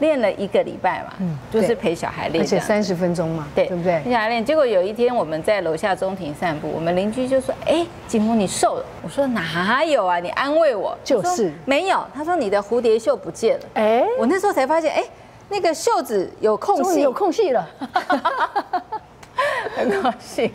练了1个礼拜嘛，就是陪小孩练， 而且30分钟嘛， 对对不对？ 陪小孩练。结果有一天我们在楼下中庭散步，我们邻居就说：“哎，景峰你瘦了。”我说：“哪有啊？你安慰我。” 就是没有。他说：“你的蝴蝶袖不见了。” 哎， 我那时候才发现，哎，那个袖子有空隙， 有空隙了， 很高兴。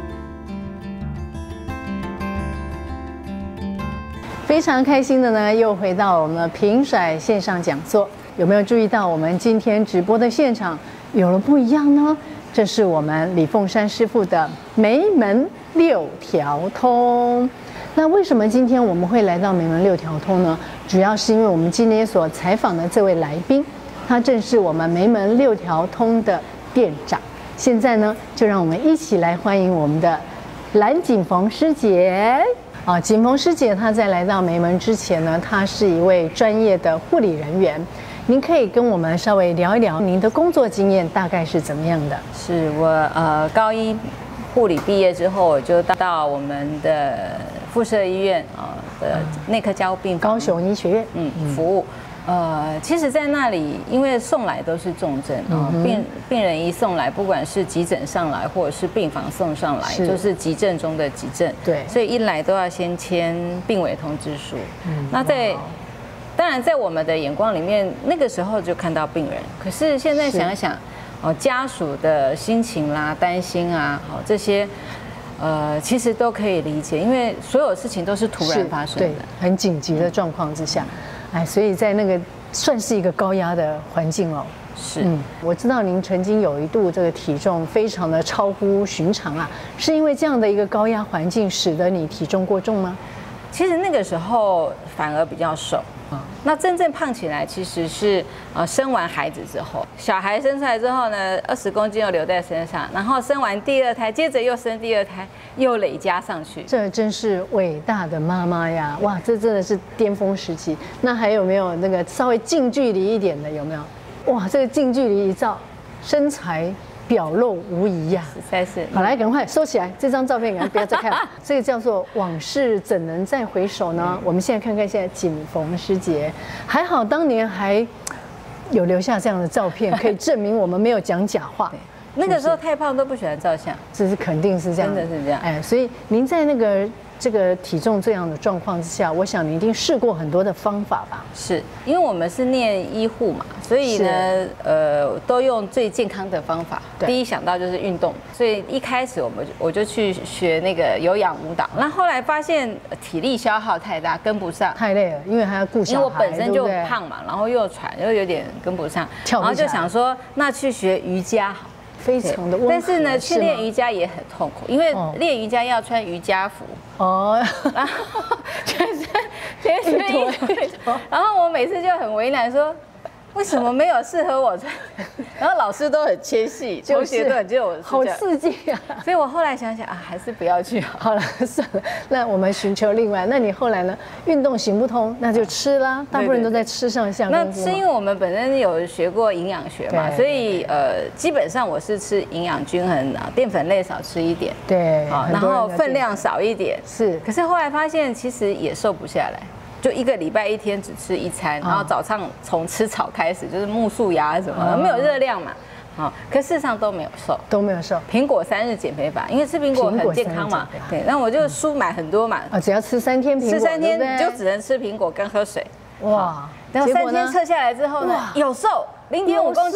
非常开心的呢，又回到我们的平甩线上讲座。有没有注意到我们今天直播的现场有了不一样呢？这是我们李凤山师傅的梅门6条通。那为什么今天我们会来到梅门6条通呢？主要是因为我们今天所采访的这位来宾，他正是我们梅门6条通的店长。现在呢，就让我们一起来欢迎我们的蓝景逢师姐。景逢师姐她在来到梅门之前呢，她是一位专业的护理人员。您可以跟我们稍微聊一聊您的工作经验大概是怎么样的？ 是我高1护理毕业之后，我就到我们的附设医院的内科加护病房， 高雄医学院服务。其实，在那里，因为送来都是重症病人一送来，不管是急诊上来，或者是病房送上来，就是急症中的急症。 对， 所以一来都要先签病危通知书。那当然在我们的眼光里面，那个时候就看到病人。可是现在想一想，家属的心情啦、担心啊，这些。其实都可以理解，因为所有事情都是突然发生的， 很紧急的状况之下，所以在那个算是一个高压的环境哦。 是， 我知道您曾经有一度这个体重非常的超乎寻常啊，是因为这样的一个高压环境使得你体重过重吗？ 其实那个时候反而比较瘦。那真正胖起来其实是生完孩子之后，小孩生出来之后呢，20公斤又留在身上，然后生完第2胎，接着又生第2胎，又累加上去。 这真是伟大的妈妈呀！哇，这真的是巅峰时期。那还有没有那个稍微近距离一点的？有没有？哇，这个近距离一照，身材表露无遗呀！ 实在是。 好，来，赶快收起来，这张照片赶快不要再看了。这个叫做往事怎能再回首呢？我们现在看看现在景逢师姐，还好当年还有留下这样的照片，可以证明我们没有讲假话。 那个时候太胖都不喜欢照相， 这是肯定是这样， 真的是这样。 所以您在这个体重这样的状况之下，我想你一定试过很多的方法吧？ 是因为我们是念医护嘛，所以呢，都用最健康的方法。第一想到就是运动，所以一开始我就去学那个有氧舞蹈。那后来发现体力消耗太大，跟不上， 太累了，因为还要顾小孩， 因为我本身就胖嘛，然后又喘，又有点跟不上，然后就想说，那去学瑜伽好。 非常的温和， 但是呢，去练瑜伽也很痛苦，因为练瑜伽要穿瑜伽服然后全身一坨，然后我每次就很为难说，为什么没有适合我穿？然后老师都很谦虚，同学都很觉得我好刺激啊！ 所以我后来想想还是不要去好了，算了。那我们寻求另外，那你后来呢？运动行不通，那就吃啦。大部分人都在吃上下功夫。 那是因为我们本身有学过营养学嘛，所以基本上我是吃营养均衡，淀粉类少吃一点， 对， 然后分量少一点。 是， 可是后来发现其实也瘦不下来。就1个礼拜1天只吃1餐，然后早上从吃草开始，就是木薯芽什么，没有热量嘛，可事实上都没有瘦，苹果3日减肥法，因为吃苹果很健康嘛，对，那我就书买很多嘛， 只要吃3天苹果， 吃3天你就只能吃苹果跟喝水，哇，然后3天测下来之后呢，有瘦0.5公斤。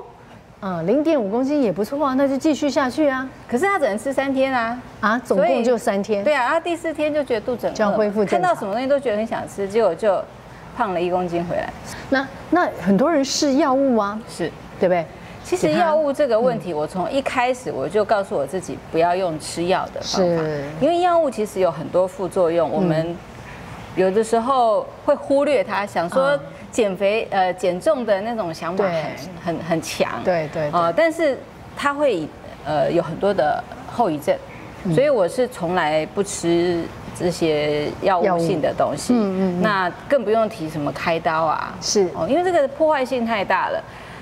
0.5公斤也不错啊，那就继续下去啊。 可是他只能吃3天啊， 总共就3天。 对啊，然后第4天就觉得肚子很饿， 就要恢复正常， 看到什么东西都觉得很想吃，结果就胖了1公斤回来。 那很多人试药物啊， 是对不对？ 其实药物这个问题，我从一开始我就告诉我自己不要用吃药的方法，因为药物其实有很多副作用，我们有的时候会忽略它，想说。减重的那种想法很强， 对， 但是它会有很多的后遗症，所以我是从来不吃这些药物性的东西，那更不用提什么开刀啊， 是因为这个破坏性太大了。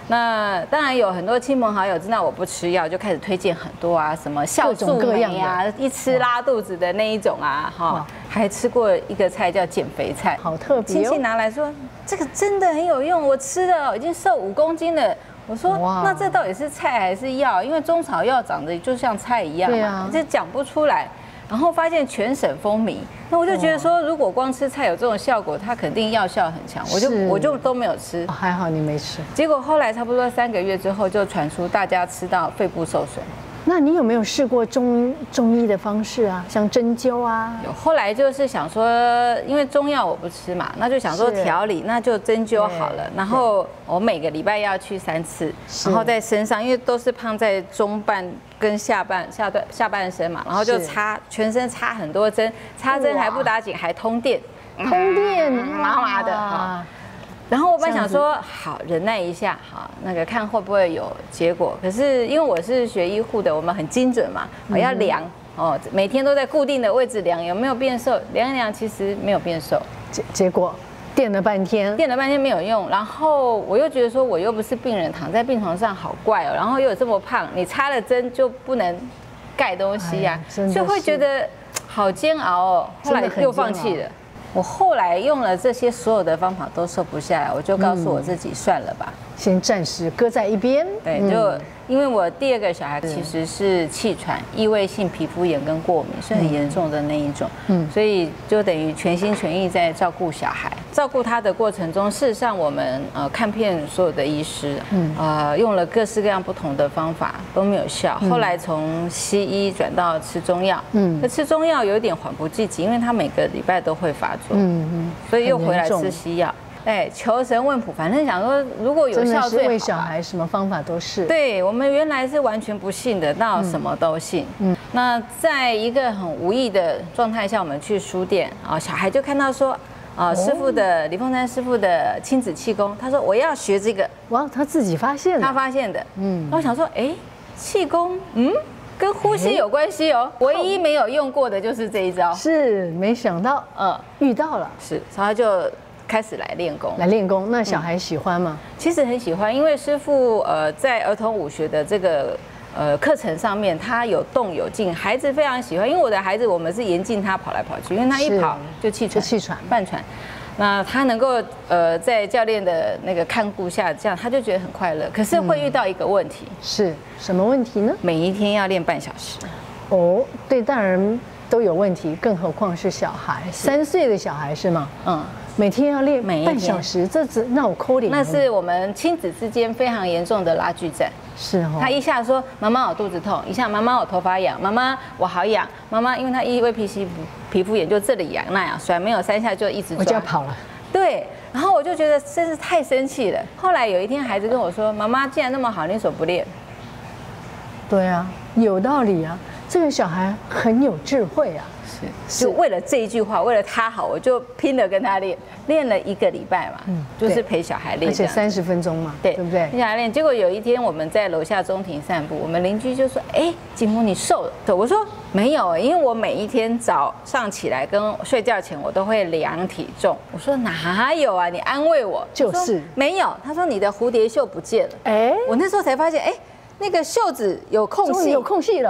那当然有很多亲朋好友知道我不吃药，就开始推荐很多啊，什么酵素酶啊，一吃拉肚子的那一种啊，哈，还吃过一个菜叫减肥菜， 好特别。 亲戚拿来说这个真的很有用，我吃了已经瘦5公斤了。我说那这到底是菜还是药？因为中草药长得就像菜一样嘛，这讲不出来。然后发现全省风靡，那我就觉得说，如果光吃菜有这种效果，它肯定药效很强，我就都没有吃。 还好你没吃。 结果后来差不多3个月之后，就传出大家吃到肺部受损。 那你有没有试过中医的方式啊，像针灸啊？ 有，后来就是想说，因为中药我不吃嘛，那就想说调理，那就针灸好了。然后我每个礼拜要去3次，然后在身上，因为都是胖在中半跟下半身嘛，然后就全身插很多针，插针还不打紧，还通电，麻麻的。然后我本来想说，好忍耐一下，好那个看会不会有结果。可是因为我是学医护的，我们很精准嘛，我要量哦，每天都在固定的位置量有没有变瘦，量一量其实没有变瘦。 结果垫了半天没有用。然后我又觉得说，我又不是病人，躺在病床上好怪哦，然后又有这么胖，你插了针就不能盖东西呀，就会觉得好煎熬哦。后来又放弃了。我后来用了这些所有的方法都瘦不下来，我就告诉我自己算了吧， 先暂时搁在一边。 对，就因为我第2个小孩其实是气喘、异位性皮肤炎跟过敏，是很严重的那一种，所以就等于全心全意在照顾小孩。照顾他的过程中，事实上我们看遍所有的医师，用了各式各样不同的方法都没有效。后来从西医转到吃中药，那吃中药有点缓不济急，因为他每个礼拜都会发作，所以又回来吃西药。哎，求神问卜，反正想说如果有效最好。 为小孩什么方法都是。 对，我们原来是完全不信的，到什么都信。那在一个很无意的状态下，我们去书店啊，小孩就看到说。师傅的李凤山师傅的亲子气功，他说我要学这个。 哇，他自己发现的。 他发现的。然后我想说，哎，气功，跟呼吸有关系哦。唯一没有用过的就是这一招。 是，没想到，遇到了。 是，然后就开始来练功。 那小孩喜欢吗？ 其实很喜欢，因为师傅在儿童武学的这个。课程上面他有动有静，孩子非常喜欢。因为我的孩子，我们是严禁他跑来跑去，因为他一跑就气喘、半喘。那他能够在教练的那个看顾下，这样他就觉得很快乐。可是会遇到一个问题， 是什么问题呢？ 每一天要练半小时。 哦，对大人都有问题，更何况是小孩，3岁的小孩是吗？每天要练半小时，那我扣脸。 那是我们亲子之间非常严重的拉锯战。 是哦， 他一下说妈妈我肚子痛，一下妈妈我头发痒，妈妈我好痒，妈妈因为他异位皮肤炎就这里痒那样，甩没有3下就一直抓， 我就要跑了。 对，然后我就觉得真是太生气了。后来有一天孩子跟我说，妈妈既然那么好，你为什么不练？ 对啊，有道理啊，这个小孩很有智慧啊。 就为了这一句话，为了他好，我就拼了跟他练了1个礼拜嘛，就是陪小孩练， 而且30分钟嘛，对不对？ 陪小孩练，结果有一天我们在楼下中庭散步，我们邻居就说：“哎，景福你瘦了。”我说：“没有，因为我每一天早上起来跟睡觉前我都会量体重。”我说：“哪有啊？你安慰我。” 就是没有。他说：“你的蝴蝶袖不见了。”哎，我那时候才发现，哎，那个袖子有空隙， 终于有空隙了。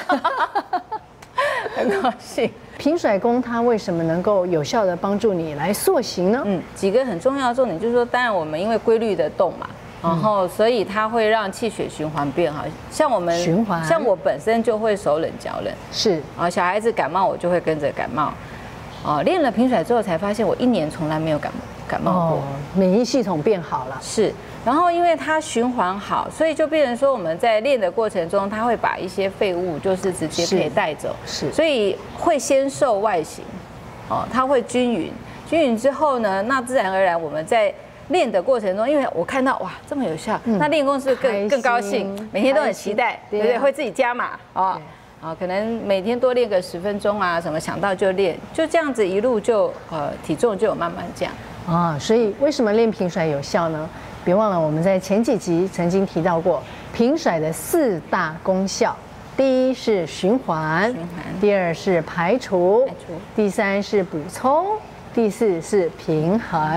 很高兴。 平甩功它为什么能够有效的帮助你来塑形呢？ 几个很重要的重点就是说，当然我们因为规律的动嘛，然后所以它会让气血循环变好。像我们循环， 像我本身就会手冷脚冷， 是小孩子感冒我就会跟着感冒。练了平甩之后才发现，我1年从来没有感冒过， 免疫系统变好了。 是。然后因为它循环好，所以就变成说我们在练的过程中，它会把一些废物就是直接可以带走， 是， 所以会先瘦外形，它会均匀之后呢，那自然而然我们在练的过程中，因为我看到哇这么有效，那练功是更高兴，每天都很期待，对不对？会自己加码可能每天多练个10分钟啊，什么想到就练，就这样子一路就体重就有慢慢降所以为什么练平甩有效呢？别忘了，我们在前几集曾经提到过平甩的4大功效。第一是循环，第2是排除，第3是补充，第4是平衡。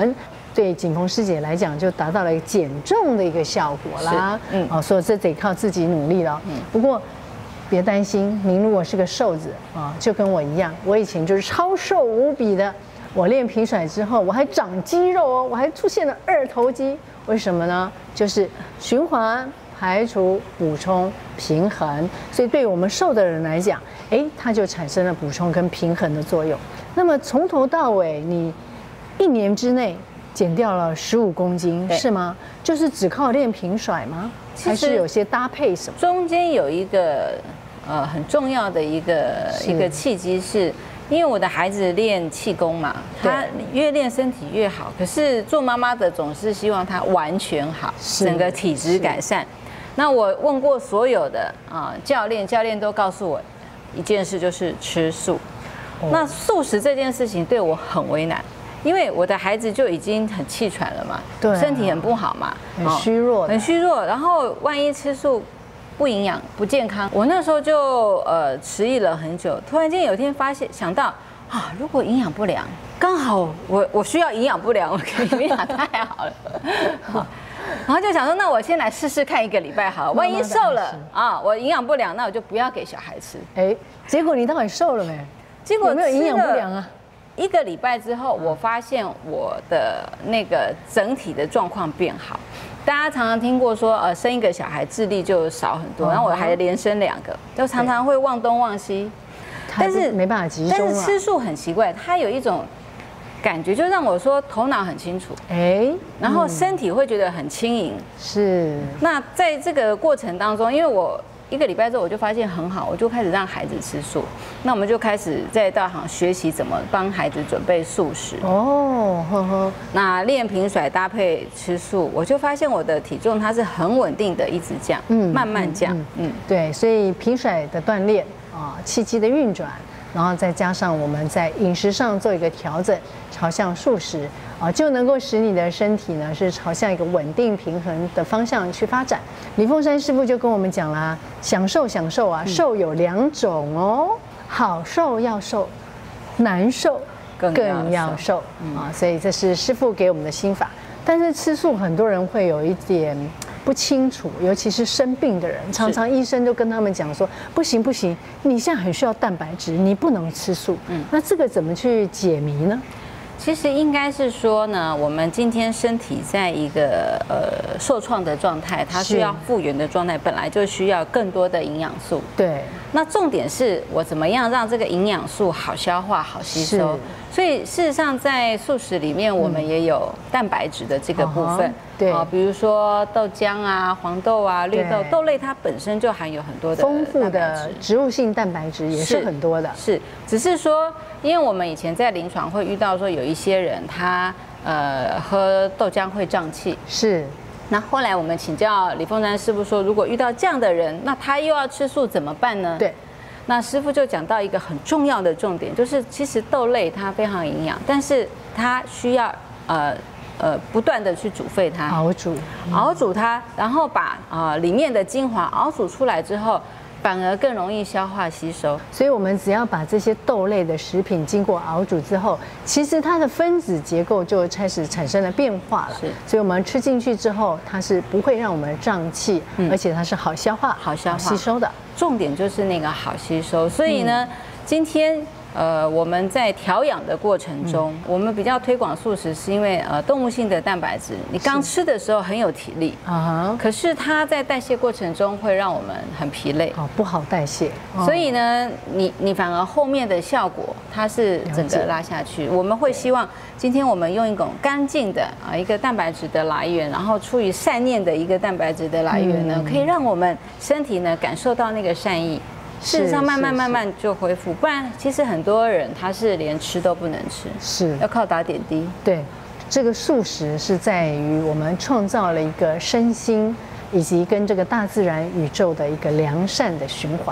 对景凤师姐来讲就达到了减重的一个效果啦。所以这得靠自己努力了。不过别担心，您如果是个瘦子啊，就跟我一样，我以前就是超瘦无比的。我练平甩之后，我还长肌肉哦，我还出现了二头肌。为什么呢？就是循环、排除、补充、平衡。所以对于我们瘦的人来讲，它就产生了补充跟平衡的作用。那么从头到尾，你1年之内减掉了15公斤，是吗？就是只靠练平甩吗？还是有些搭配什么？ 中间有一个很重要的一个契机是。因为我的孩子练气功嘛，他越练身体越好。可是做妈妈的总是希望他完全好，整个体质改善。那我问过所有的教练都告诉我一件事，就是吃素。那素食这件事情对我很为难，因为我的孩子就已经很气喘了嘛，身体很不好嘛， 很虚弱， 很虚弱。然后万一吃素，不营养不健康，我那时候就迟疑了很久。突然间有一天想到如果营养不良，刚好我需要营养不良，我可以营养太好了。然后就想说，那我先来试试看1个礼拜好了，万一瘦了我营养不良，那我就不要给小孩吃。 结果你到底瘦了没？ 结果有没有营养不良啊 ？1个礼拜之后，我发现我的那个整体的状况变好。大家常常听过说，生1个小孩智力就少很多，然后我还连生2个，就常常会忘东忘西， 但是没办法集中。 但是吃素很奇怪，它有一种感觉，就让我说头脑很清楚，然后身体会觉得很轻盈。 是。 那在这个过程当中，因为我1个礼拜之后我就发现很好，我就开始让孩子吃素。那我们就开始在大行学习怎么帮孩子准备素食。那练平甩搭配吃素，我就发现我的体重它是很稳定的，一直降，慢慢降。 对，所以平甩的锻炼气机的运转，然后再加上我们在饮食上做一个调整，朝向素食就能够使你的身体呢是朝向一个稳定平衡的方向去发展。李凤山师傅就跟我们讲啦，享受瘦有2种哦，好瘦要瘦，难瘦更要瘦所以这是师傅给我们的心法。但是吃素很多人会有一点不清楚，尤其是生病的人，常常医生就跟他们讲说，不行，你现在很需要蛋白质，你不能吃素。那这个怎么去解谜呢？ 其实应该是说呢，我们今天身体在一个受创的状态，它需要复原的状态，本来就需要更多的营养素。 对。 那重点是我怎么样让这个营养素好消化、好吸收。所以事实上，在素食里面，我们也有蛋白质的这个部分。 对。 比如说豆浆啊、黄豆啊、绿豆，豆类它本身就含有很多的丰富的植物性蛋白质，也是很多的。 是，只是说，因为我们以前在临床会遇到说，有一些人他喝豆浆会胀气。 是。 那后来我们请教李凤山师傅说，如果遇到这样的人，那他又要吃素怎么办呢？ 对。 那师傅就讲到一个很重要的重点，就是其实豆类它非常营养，但是它需要不断的去煮沸它，熬煮它，然后把里面的精华熬煮出来之后，反而更容易消化吸收。 所以我们只要把这些豆类的食品经过熬煮之后，其实它的分子结构就开始产生了变化了。 是， 所以我们吃进去之后，它是不会让我们胀气，而且它是好消化、好吸收的。重点就是那个好吸收。所以呢，今天我们在调养的过程中，我们比较推广素食，是因为动物性的蛋白质，你刚吃的时候很有体力可是它在代谢过程中会让我们很疲累， 不好代谢。 所以呢，你反而后面的效果它是整个拉下去。我们会希望今天我们用一种干净的一个蛋白质的来源，然后出于善念的一个蛋白质的来源呢，可以让我们身体呢感受到那个善意。事实上，慢慢就恢复，不然其实很多人他是连吃都不能吃， 是要靠打点滴。 对，这个素食是在于我们创造了一个身心以及跟这个大自然宇宙的一个良善的循环。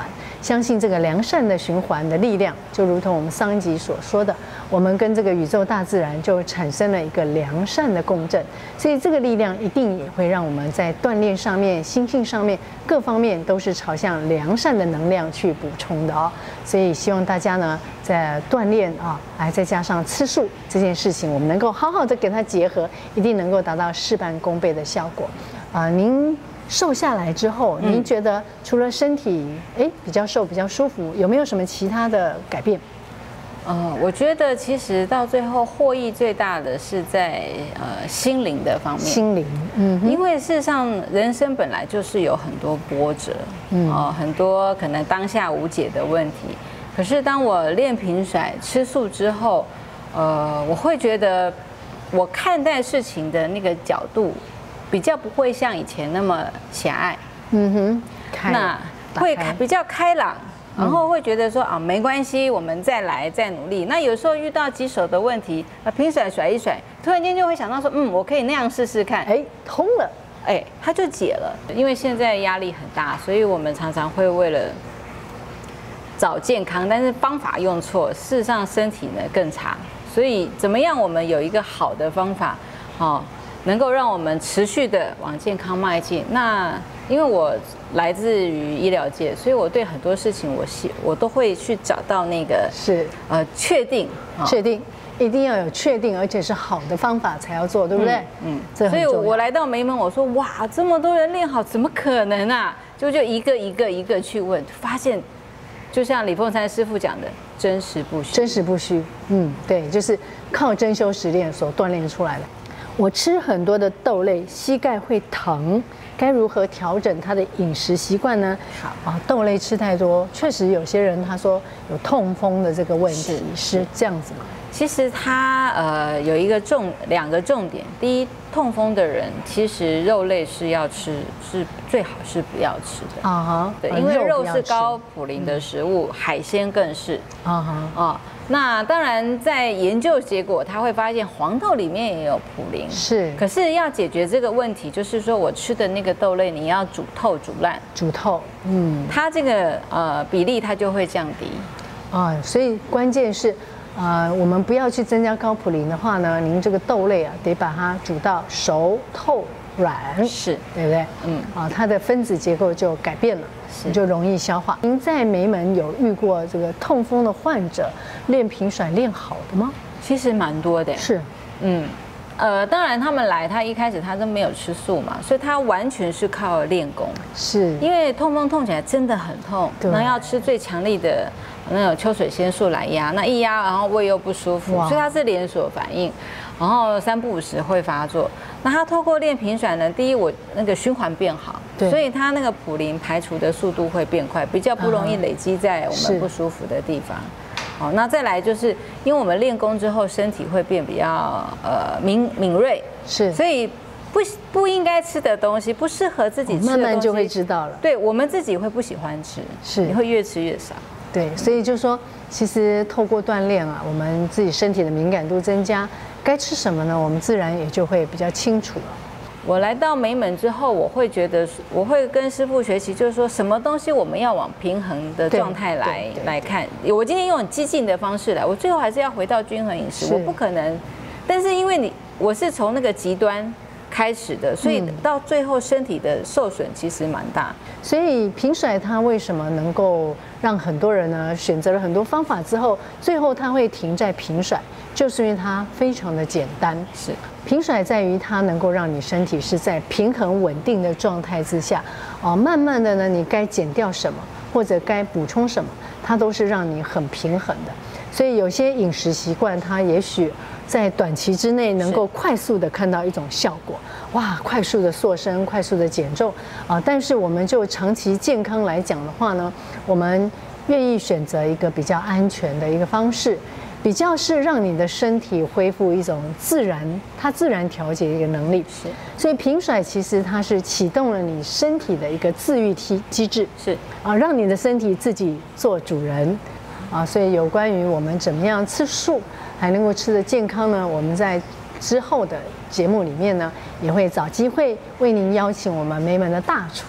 相信这个良善的循环的力量，就如同我们上一集所说的，我们跟这个宇宙大自然就产生了一个良善的共振，所以这个力量一定也会让我们在锻炼上面、心性上面各方面都是朝向良善的能量去补充的哦。所以希望大家呢，在锻炼啊，还再加上吃素这件事情，我们能够好好的给它结合，一定能够达到事半功倍的效果。您瘦下来之后，您觉得除了身体比较瘦、比较舒服，有没有什么其他的改变？ 我觉得其实到最后获益最大的是在心灵的方面。心灵，因为事实上人生本来就是有很多波折，很多可能当下无解的问题。可是当我练平甩、吃素之后，我会觉得我看待事情的那个角度比较不会像以前那么狭隘。那会比较开朗。然后会觉得说啊，没关系，我们再来，再努力。那有时候遇到棘手的问题，平甩甩一甩，突然间就会想到说，我可以那样试试看， 通了， 它就解了。因为现在压力很大，所以我们常常会为了找健康，但是方法用错，事实上身体呢更差。所以怎么样，我们有一个好的方法，能够让我们持续的往健康迈进。那因为我来自于医疗界，所以我对很多事情我都会去找到那个确定，一定要有确定，而且是好的方法才要做，对不对？ 所以我来到梅门，我说哇，这么多人练好，怎么可能啊？就一个去问，发现就像李凤山师父讲的，真实不虚， 真实不虚。对，就是靠真修实练所锻炼出来的。我吃很多的豆类，膝盖会疼，该如何调整他的饮食习惯呢？豆类吃太多，确实有些人他说有痛风的这个问题，是这样子吗？ 其实它有两个重点。第一，痛风的人其实肉类是要吃，是最好是不要吃的。对，因为肉是高普林的食物，海鲜更是。那当然，在研究结果，他会发现黄豆里面也有普林， 是。 可是要解决这个问题，就是说我吃的那个豆类，你要煮透、煮烂、 煮透， 它这个比例它就会降低。 所以关键是，我们不要去增加高普林的话呢，您这个豆类得把它煮到熟透软， 是对不对？它的分子结构就改变了。你就容易消化。您在梅门有遇过这个痛风的患者练平甩练好的吗？ 其实蛮多的。 是， 当然他们来，他一开始他都没有吃素嘛，所以他完全是靠练功。 是， 因为痛起来真的很痛，那要吃最强力的那种秋水仙素来压，那一压然后胃又不舒服，所以它是连锁反应，然后3不5时会发作。那他透过练平甩呢，第一我那个循环变好，所以他那个普林排除的速度会变快，比较不容易累积在我们不舒服的地方。那再来就是因为我们练功之后，身体会变比较敏锐， 是， 所以不应该吃的东西，不适合自己吃的东西， 慢慢就会知道了。 对，我们自己会不喜欢吃，是，你会越吃越少。 对，所以就是说，其实透过锻炼我们自己身体的敏感度增加，该吃什么呢？我们自然也就会比较清楚了。 我来到梅门之后，我会觉得，我会跟师父学习，就是说什么东西我们要往平衡的状态来看。我今天用很激进的方式来，我最后还是要回到均衡饮食，我不可能。但是因为我是从那个极端开始的，所以到最后身体的受损其实蛮大。 所以平甩它为什么能够让很多人呢选择了很多方法之后，最后它会停在平甩，就是因为它非常的简单。 是， 平甩在于它能够让你身体是在平衡稳定的状态之下，慢慢的呢，你该减掉什么或者该补充什么，它都是让你很平衡的。所以有些饮食习惯，它也许在短期之内能够快速的看到一种效果，哇，快速的塑身，快速的减重但是我们就长期健康来讲的话呢，我们愿意选择一个比较安全的一个方式，比较是让你的身体恢复一种自然调节的一个能力。 是， 所以平甩其实它是启动了你身体的一个自愈机制， 是让你的身体自己做主人。所以有关于我们怎么样吃素还能够吃得健康呢，我们在之后的节目里面呢，也会找机会为您邀请我们梅门的大厨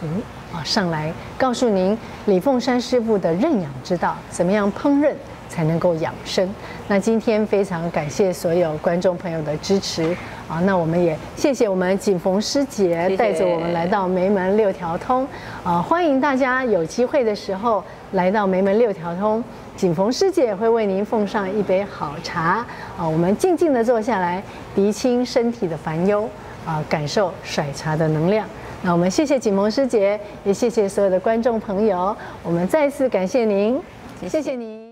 上来告诉您李凤山师傅的认养之道，怎么样烹饪才能够养生。那今天非常感谢所有观众朋友的支持那我们也谢谢我们锦逢师姐带着我们来到梅门六条通欢迎大家有机会的时候来到梅门六条通，锦逢师姐会为您奉上一杯好茶我们静静地坐下来，涤清身体的烦忧感受甩茶的能量。那我们谢谢锦逢师姐，也谢谢所有的观众朋友，我们再次感谢您，谢谢您。